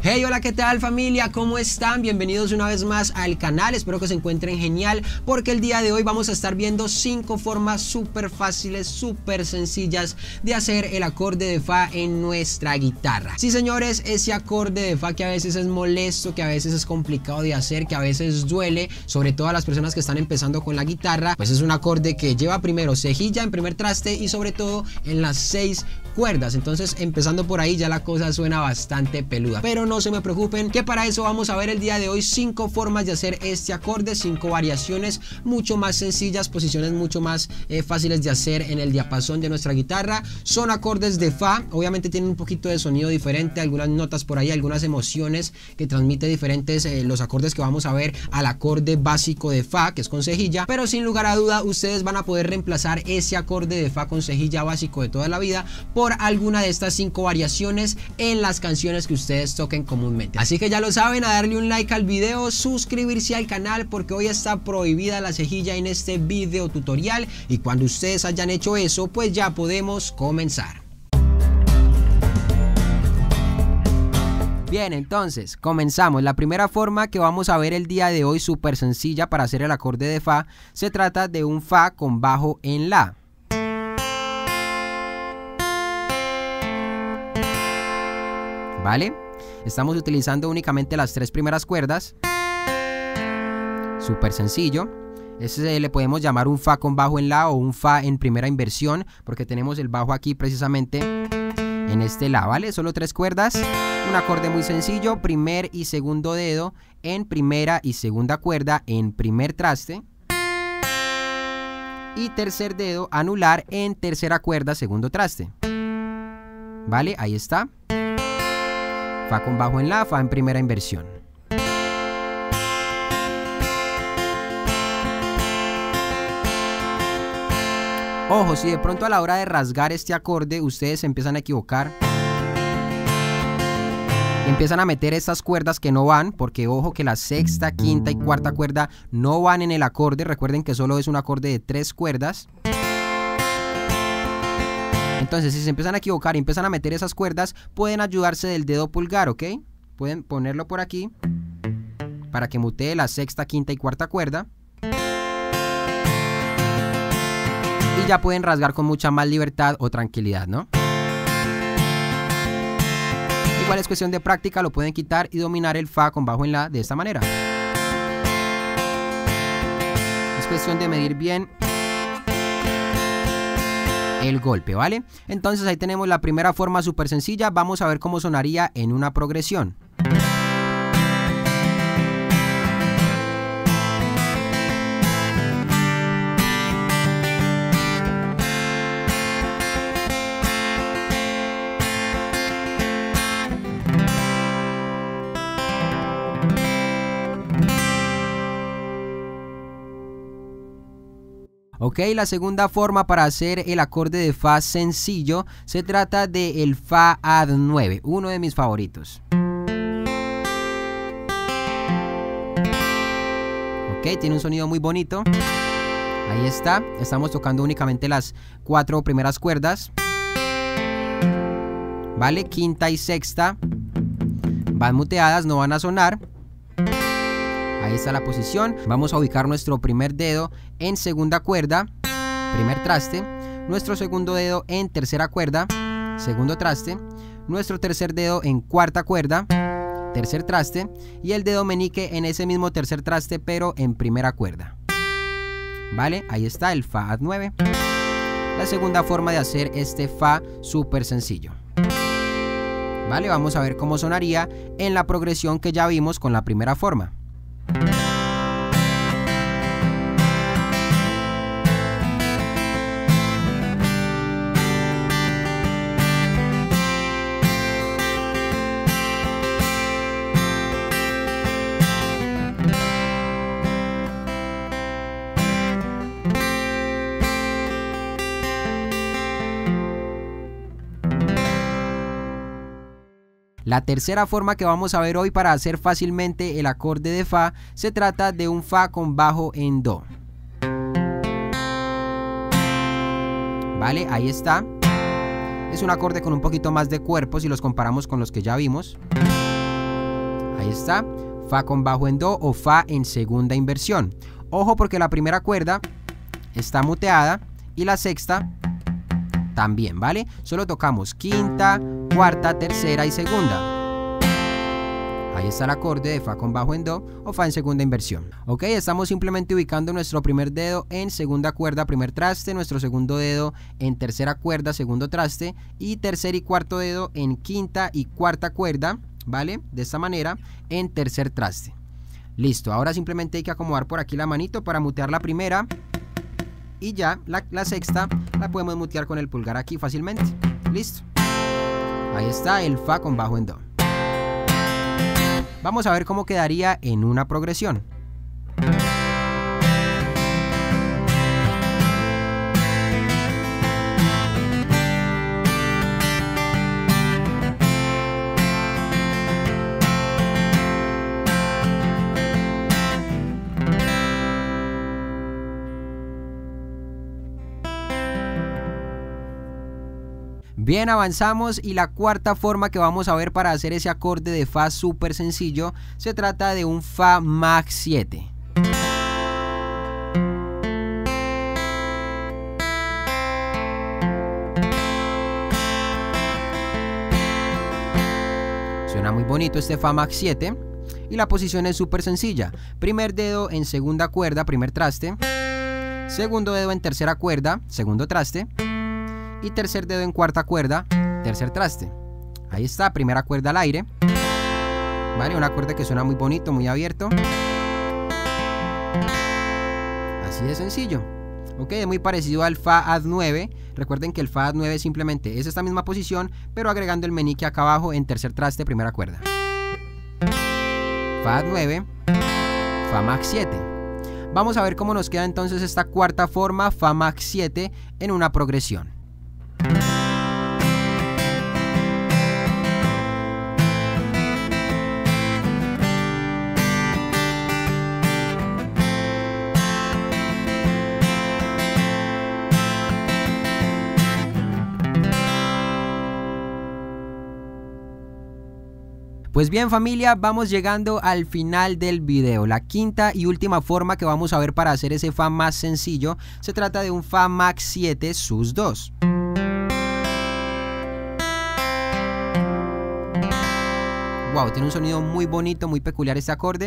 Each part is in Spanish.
Hey, hola, ¿qué tal familia? ¿Cómo están? Bienvenidos una vez más al canal, espero que se encuentren genial porque el día de hoy vamos a estar viendo 5 formas súper fáciles, súper sencillas de hacer el acorde de Fa en nuestra guitarra. Sí señores, ese acorde de Fa que a veces es molesto, que a veces es complicado de hacer, que a veces duele, sobre todo a las personas que están empezando con la guitarra, pues es un acorde que lleva primero cejilla en primer traste y sobre todo en las 6 cuerdas. Entonces empezando por ahí ya la cosa suena bastante peluda, pero no se me preocupen que para eso vamos a ver el día de hoy 5 formas de hacer este acorde, 5 variaciones mucho más sencillas, posiciones mucho más fáciles de hacer en el diapasón de nuestra guitarra. Son acordes de Fa, obviamente tienen un poquito de sonido diferente, algunas notas por ahí, algunas emociones que transmite diferentes los acordes que vamos a ver al acorde básico de Fa, que es con cejilla, pero sin lugar a duda ustedes van a poder reemplazar ese acorde de Fa con cejilla básico de toda la vida por alguna de estas 5 variaciones en las canciones que ustedes toquen comúnmente. Así que ya lo saben, a darle un like al video, suscribirse al canal porque hoy está prohibida la cejilla en este video tutorial y cuando ustedes hayan hecho eso pues ya podemos comenzar. Bien, entonces comenzamos. La primera forma que vamos a ver el día de hoy, súper sencilla para hacer el acorde de Fa, se trata de un Fa con bajo en La. ¿Vale? Estamos utilizando únicamente las 3 primeras cuerdas. Súper sencillo. Ese le podemos llamar un Fa con bajo en La o un Fa en primera inversión, porque tenemos el bajo aquí precisamente en este La, ¿vale? Solo 3 cuerdas, un acorde muy sencillo, primer y segundo dedo en primera y segunda cuerda en primer traste y tercer dedo anular en tercera cuerda, segundo traste. ¿Vale? Ahí está. Fa con bajo en La, Fa en primera inversión. Ojo, si de pronto a la hora de rasgar este acorde ustedes se empiezan a equivocar y empiezan a meter estas cuerdas que no van, porque ojo que la sexta, quinta y cuarta cuerda no van en el acorde, recuerden que solo es un acorde de 3 cuerdas. Entonces si se empiezan a equivocar y empiezan a meter esas cuerdas, pueden ayudarse del dedo pulgar, ¿ok? Pueden ponerlo por aquí para que mutee la sexta, quinta y cuarta cuerda. Y ya pueden rasgar con mucha más libertad o tranquilidad, ¿no? Igual es cuestión de práctica, lo pueden quitar y dominar el Fa con bajo en La de esta manera. Es cuestión de medir bien el golpe, ¿vale? Entonces ahí tenemos la primera forma súper sencilla. Vamos a ver cómo sonaría en una progresión. Ok, la segunda forma para hacer el acorde de Fa sencillo se trata del Fa Add 9, uno de mis favoritos. Ok, tiene un sonido muy bonito. Ahí está, estamos tocando únicamente las 4 primeras cuerdas. Vale, quinta y sexta van muteadas, no van a sonar. Ahí está la posición. Vamos a ubicar nuestro primer dedo en segunda cuerda, primer traste, nuestro segundo dedo en tercera cuerda, segundo traste, nuestro tercer dedo en cuarta cuerda, tercer traste y el dedo meñique en ese mismo tercer traste pero en primera cuerda. Vale, ahí está el Fa Add 9. La segunda forma de hacer este Fa súper sencillo. Vale, vamos a ver cómo sonaría en la progresión que ya vimos con la primera forma. La tercera forma que vamos a ver hoy para hacer fácilmente el acorde de Fa se trata de un Fa con bajo en Do. Vale, ahí está. Es un acorde con un poquito más de cuerpo si los comparamos con los que ya vimos. Ahí está, fa con bajo en do o fa en segunda inversión. Ojo porque la primera cuerda está muteada y la sexta también, ¿vale? Solo tocamos quinta, cuarta, tercera y segunda. Ahí está el acorde de fa con bajo en do o fa en segunda inversión. Ok, estamos simplemente ubicando nuestro primer dedo en segunda cuerda, primer traste, nuestro segundo dedo en tercera cuerda, segundo traste, y tercer y cuarto dedo en quinta y cuarta cuerda, ¿vale? De esta manera, en tercer traste. Listo, ahora simplemente hay que acomodar por aquí la manito para mutear la primera. Y ya la sexta la podemos mutear con el pulgar aquí fácilmente. Listo. Ahí está el fa con bajo en do. Vamos a ver cómo quedaría en una progresión. Bien, avanzamos y la cuarta forma que vamos a ver para hacer ese acorde de fa súper sencillo se trata de un fa max 7. Suena muy bonito este fa max 7 y la posición es súper sencilla. Primer dedo en segunda cuerda, primer traste. Segundo dedo en tercera cuerda, segundo traste. Y tercer dedo en cuarta cuerda, tercer traste. Ahí está, primera cuerda al aire. Vale, un acorde que suena muy bonito, muy abierto. Así de sencillo. Ok, es muy parecido al fa add 9. Recuerden que el fa add 9 simplemente es esta misma posición, pero agregando el meñique acá abajo en tercer traste, primera cuerda. Fa add 9, fa max 7. Vamos a ver cómo nos queda entonces esta cuarta forma, fa max 7, en una progresión. Pues bien, familia, vamos llegando al final del video. La quinta y última forma que vamos a ver para hacer ese fa más sencillo se trata de un fa max 7 sus 2. Wow, tiene un sonido muy bonito, muy peculiar este acorde.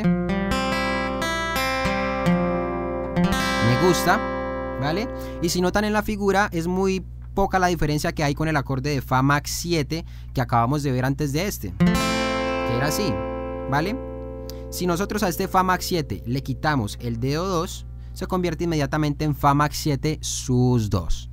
Me gusta, ¿vale? Y si notan en la figura, es muy poca la diferencia que hay con el acorde de fa max 7 que acabamos de ver antes de este. Que era así, ¿vale? Si nosotros a este fa max 7 le quitamos el dedo 2, se convierte inmediatamente en fa max 7 sus 2.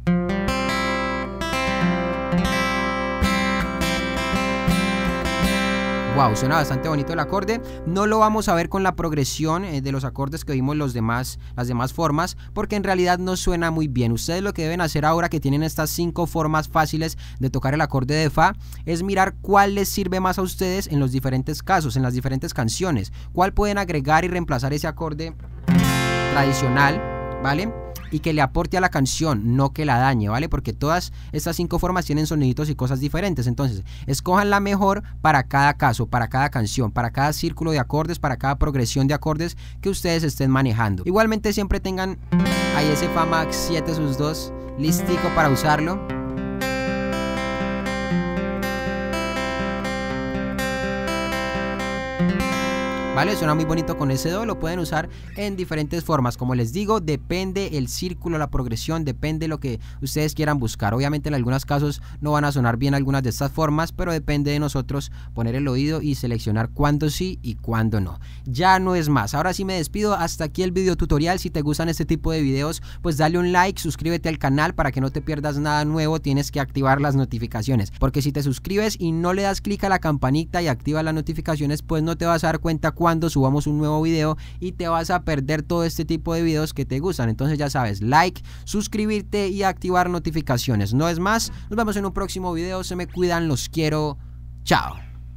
Wow, suena bastante bonito el acorde. No lo vamos a ver con la progresión de los acordes que vimos las demás formas, porque en realidad no suena muy bien. Ustedes lo que deben hacer ahora que tienen estas 5 formas fáciles de tocar el acorde de fa es mirar cuál les sirve más a ustedes en los diferentes casos, en las diferentes canciones. Cuál pueden agregar y reemplazar ese acorde tradicional, ¿vale? Y que le aporte a la canción, no que la dañe, ¿vale? Porque todas estas 5 formas tienen soniditos y cosas diferentes. Entonces, escojan la mejor para cada caso, para cada canción, para cada círculo de acordes, para cada progresión de acordes que ustedes estén manejando. Igualmente siempre tengan ahí ese fa max 7 sus 2 listico para usarlo. ¿Vale? Suena muy bonito con ese do, lo pueden usar en diferentes formas. Como les digo, depende el círculo, la progresión, depende lo que ustedes quieran buscar. Obviamente en algunos casos no van a sonar bien algunas de estas formas, pero depende de nosotros poner el oído y seleccionar cuándo sí y cuándo no. Ya no es más, ahora sí me despido, hasta aquí el video tutorial. Si te gustan este tipo de videos, pues dale un like, suscríbete al canal para que no te pierdas nada nuevo. Tienes que activar las notificaciones, porque si te suscribes y no le das clic a la campanita y activas las notificaciones, pues no te vas a dar cuenta cuando subamos un nuevo video y te vas a perder todo este tipo de videos que te gustan. Entonces ya sabes, like, suscribirte y activar notificaciones. No es más, nos vemos en un próximo video. Se me cuidan, los quiero, chao.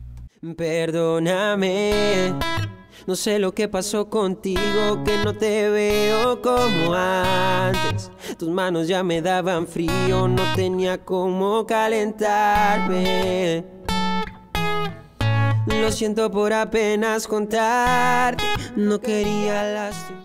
Perdóname, no sé lo que pasó contigo, que no te veo como antes. Tus manos ya me daban frío, no tenía cómo calentarme. Lo siento por apenas contarte, no quería lastimar.